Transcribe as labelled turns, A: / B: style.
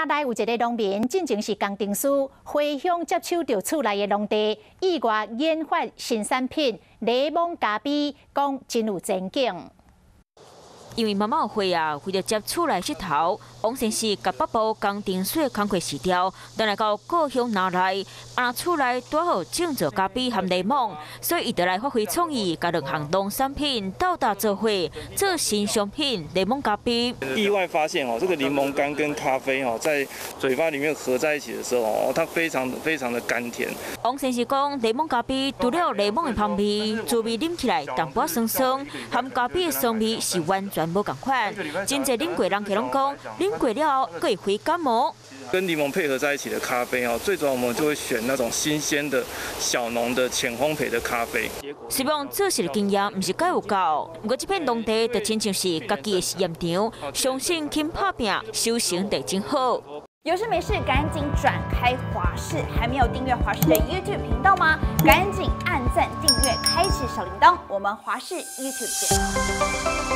A: 那内有一个农民，进前是工程师，回乡接手着厝内的农地，意外研发新产品柠檬咖啡，讲真有前景。
B: 因为妈妈有会啊，为了接厝内石头，王先生甲北部工程师工课辞掉，等来到故乡拿来，厝内拄好种植咖啡和柠檬，所以伊就来发挥创意，甲两项农产品斗搭做伙，做新商品柠檬咖啡。
C: 意外发现这个柠檬干跟咖啡在嘴巴里面合在一起的时候它非常的甘甜。
B: 王先生讲，柠檬咖啡除了柠檬的香味，滋味啉起来淡薄酸酸，和咖啡的酸味是完全 无共款，真侪啉过人客拢讲，啉过了后可以会感冒。
C: 跟柠檬配合在一起的咖啡最主要我们就会选那种新鲜的小农的浅烘焙的咖啡。
B: 希望做事的经验唔是介有够，不过这片农地就亲像是家己的实验场，相信肯打拼，收成得真好。
D: 有事没事赶紧转开华视，还没有订阅华视的 YouTube 频道吗？赶紧按赞、订阅、开启小铃铛，我们华视 YouTube 见。